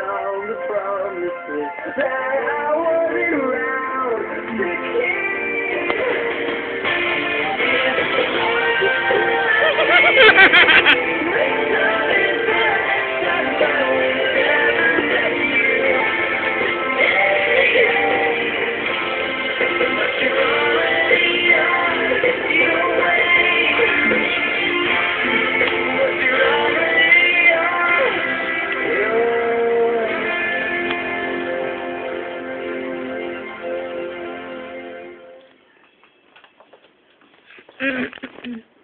all the promises that I wasn't around to Mm-mm.